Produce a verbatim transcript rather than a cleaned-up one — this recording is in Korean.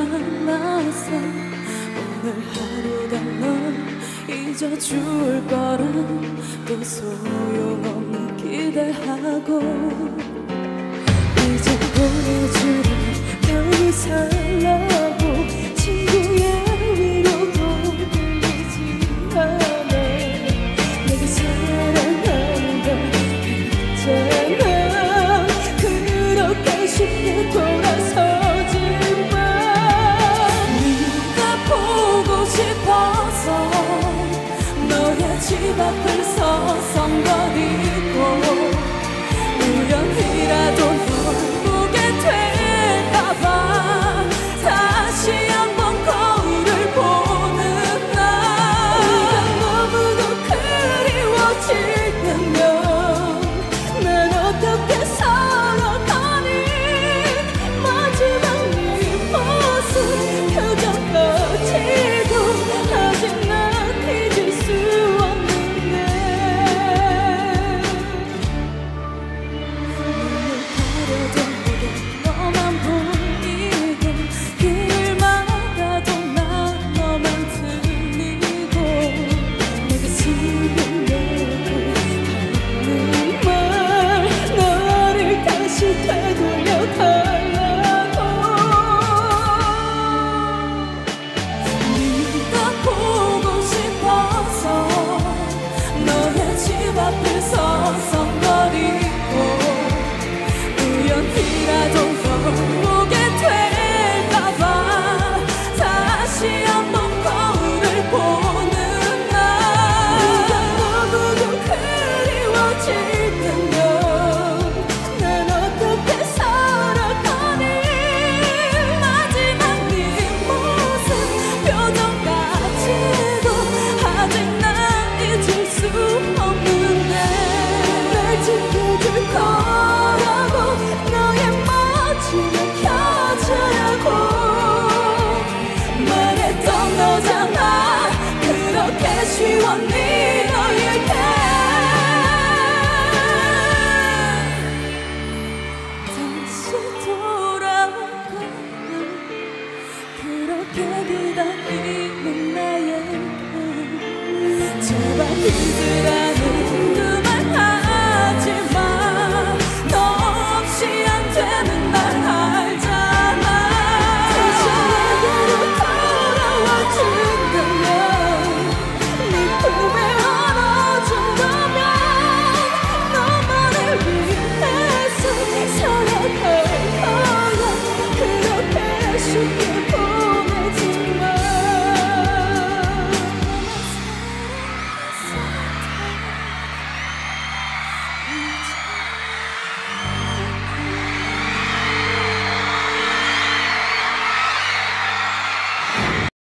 만났어. 오늘 하루가 널 잊어줄 거란 또 소용없는 기대하고 이제 보내주려 편히 살라고 친구의 위로도 들리지 않아. 내가 사랑한다 했잖아. 그렇게 쉽게 돌아서지 마. 네가 보고 싶어서 너의 집 앞을 서성거리고 우연히라도 널 보게 될까봐 다시 한번 거울을 보는 날. 네가 너무도 그리워질 때면 난 어떻게 살아가니. 마지막 네 모습 표정까지도 아직 난 잊을 수 없는데. 눈을 가려도 내게 너만 보이고 길마다도 난 너만 들리고 내가 지금 내고 하는 말 너를 다시 되돌려 달라고. 네가 보고 싶어서 너의 집 앞을 서성거리고 우연히라도 널 보게 될까봐 다시 한번 거울을 보는 날. 네가 너무도 그리워질 때면 난 어떻게 살아가니. 마지막 네 모습 표정까지도 아직 난 잊을 수 없는데. 날 지켜줄 거라고 너의 마지막 여자라고 말했던 너잖아. 그렇게 쉬워 네 너에게 다시 돌아가. 그렇게 기다리는 나에게 제발 잊으라.